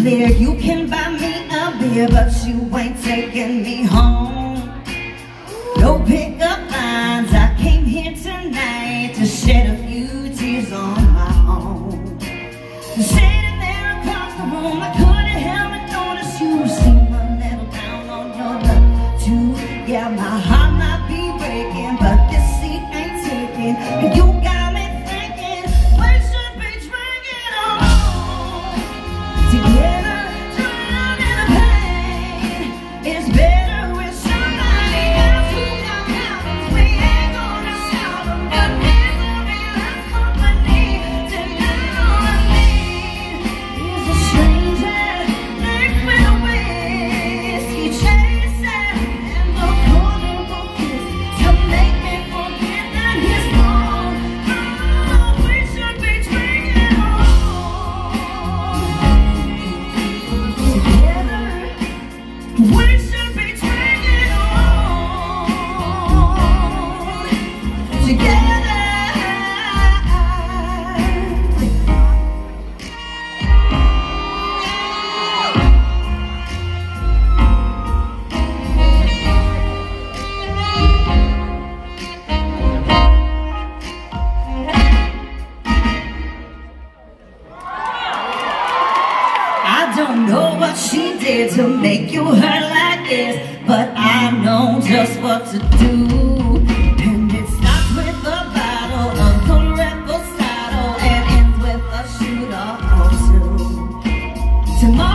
clear. You can buy me a beer, but you ain't taking me home. No pickup lines, I came here tonight to shed a few tears on my own. Sitting there across the room, I couldn't help but notice you seem a little down on your luck too. Yeah, my heart might be breaking, but this seat ain't taking. And you got me thinking, we should be drinking alone together, drowning the pain. It's better with somebody else who got problems. We ain't gonna solve them, but misery loves company. Tonight all I need is a stranger next with a whiskey chaser and a vulnerable kiss to make me forget that he's wrong. Oh, we should be drinking together. We should be drinking together. I don't know what she did to make you hurt like this, but I know just what to do. And it starts with a bottle of the Reposado and ends with a shooter or two. Tomorrow